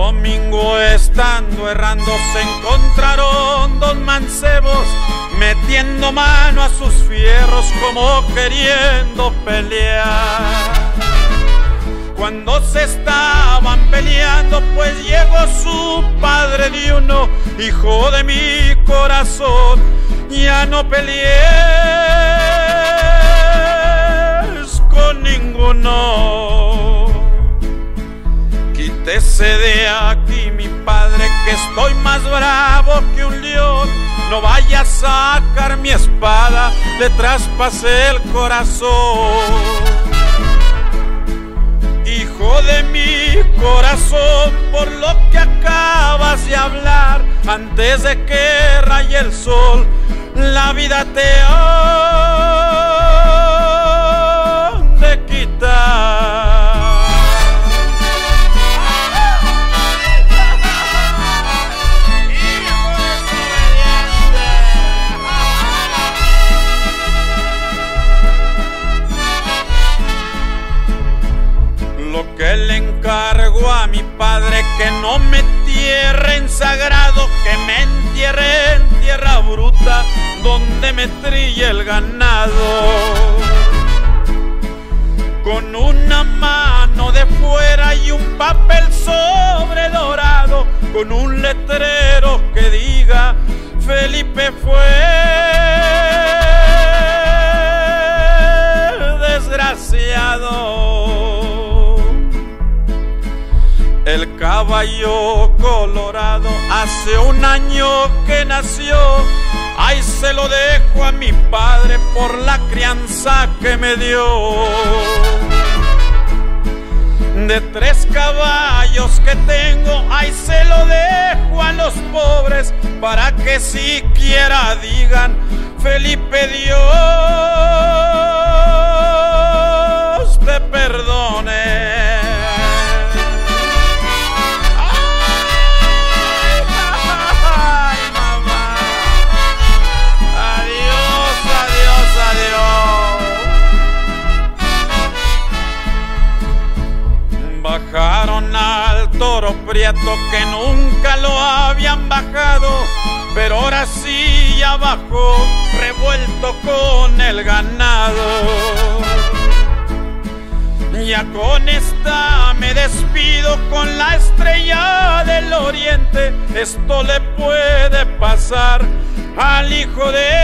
domingo estando errando se encontraron dos mancebos metiendo mano a sus fierros como queriendo pelear. Cuando se estaban peleando pues llegó su padre de uno: hijo de mi corazón, ya no pelees con ninguno. Quítese de aquí mi padre, que estoy más bravo que un león. No vaya a sacar mi espada, le traspasé el corazón. Hijo de mi corazón, por lo que acabas de hablar, antes de que raye el sol, la vida te ha de quitar. Lo que le encargo a mi padre, que no me entierre en sagrado, que me entierre en tierra bruta, donde me trille el ganado. Con una mano de fuera y un papel sobre dorado, con un letrero que diga: Felipe fue desgraciado. El caballo colorado hace un año que nació, ahí se lo dejo a mi padre por la crianza que me dio. De 3 caballos que tengo, ahí se lo dejo a los pobres, para que siquiera digan: Felipe, Dios te perdone. Bajaron al toro prieto que nunca lo habían bajado, pero ahora sí ya bajó, revuelto con el ganado. Ya con esta me despido, con la estrella del oriente. Esto le puede pasar al hijo de